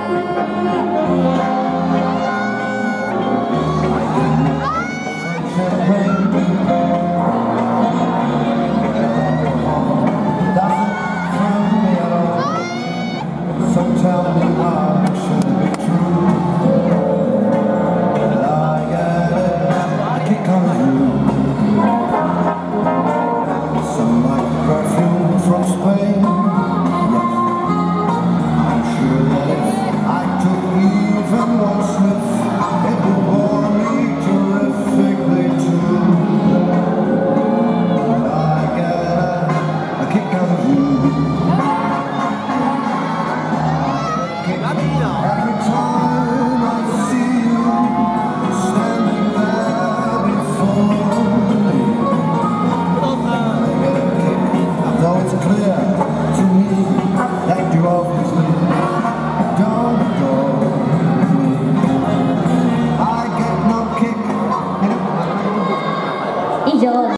Tell me how it should be true. And I get a kick on you. Some like the perfume from Spain. Yes, I'm sure that if I took even one sniff, it would bore me terrifically too. And I get a kick on you. Every time I see you standing there before me, I get a kick, though it's clear to me that you obviously don't adore me. I get no kick.